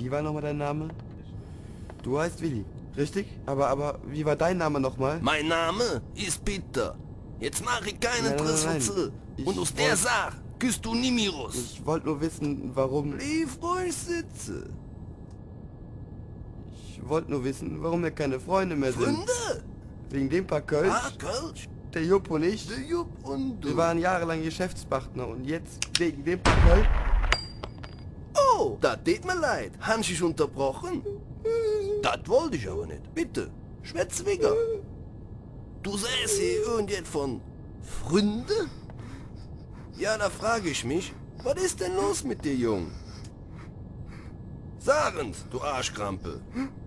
wie war nochmal dein Name? Du heißt Willi, richtig? Aber wie war dein Name nochmal? Mein Name ist Peter. Jetzt mache ich keinen Trisswitze. Ich Und aus der Sache küsst du nie mehr raus. Ich wollte nur wissen, warum... Blieb ruhig sitzen. Ich wollte nur wissen, warum wir keine Freunde mehr sind. Freunde? Wegen dem paar Kölsch? Ah, Kölsch. Der Jupp und ich. Der Jupp und du. Wir waren jahrelang Geschäftspartner und jetzt wegen dem paar Kölsch... Oh, das tut mir leid. Hast du dich unterbrochen? Das wollte ich aber nicht. Bitte, schwätz wieder. Du säßt hier irgendetwas von Freunde? Ja, da frage ich mich, was ist denn los mit dir, Jung? Sagen's, du Arschkrampe.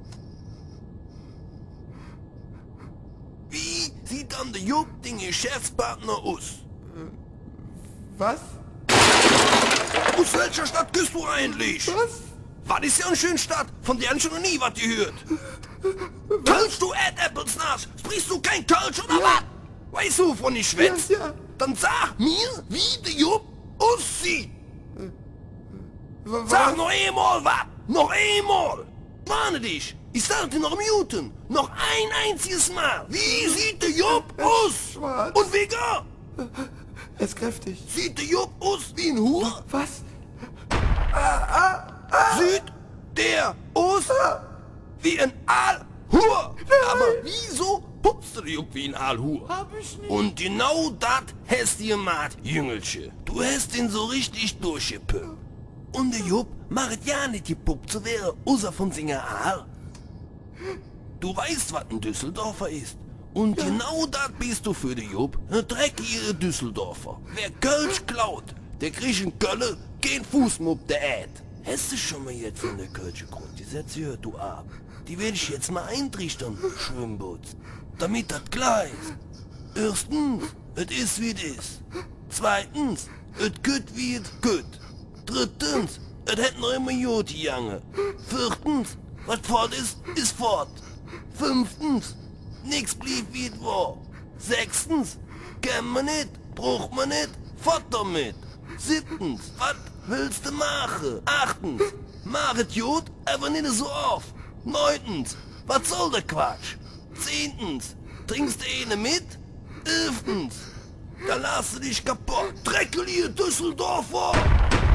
Wie sieht dann der Jupp, den Geschäftspartner, aus? Was? Aus welcher Stadt bist du eigentlich? Was? Was ist ja eine schöne Stadt, von der ich schon noch nie was gehört. Kölsch, du Erdäppelsnasch! Sprichst du kein Kölsch oder was? Weißt du, wovon ich schwätz? Ja. Dann sag mir, wie der Jupp aussieht. Was? Sag noch einmal was! Noch einmal! Warne dich! Ich sag dir noch Minuten! Noch ein einziges Mal! Wie sieht der Jupp aus? Schwarz. Und Vigor! Er ist kräftig. Sieht der Jupp aus wie ein Hur? Was? Sieht der aus wie ein Aalhur? Aber wieso pupst du der Jupp wie ein Aalhur? Hab ich nicht. Und genau das hast du gemacht, Jüngelchen. Du hast ihn so richtig durchgepuppt. Und der Jupp macht ja nicht gepuppt zu werden, außer von seiner Aal. Du weißt, was ein Düsseldorfer ist. Und genau das bist du für den Jupp, ein dreckiger Düsseldorfer. Wer Kölsch klaut, der kriegt in Kölle kein Fußmupp, der Äd. Hast du schon mal jetzt von der Kölsche Grund? Die Sätze hört du ab. Die werde ich jetzt mal eintrichtern, Schwimmbutz. Damit das klar ist. Erstens, es ist wie es ist. Zweitens, es gut wie es gut. Drittens, es hätt noch immer gut gegangen. Viertens, was fort ist fort. Fünftens, nix blieb wie es war. Sechstens, kennt man nicht, braucht man nicht, fort damit. Siebtens, was willst du machen? Achtens, mach es gut, aber nicht so oft. Neuntens, was soll der Quatsch? Zehntens, trinkst du eine mit? Elftens, dann lass du dich kaputt. Dreckige Düsseldorfer!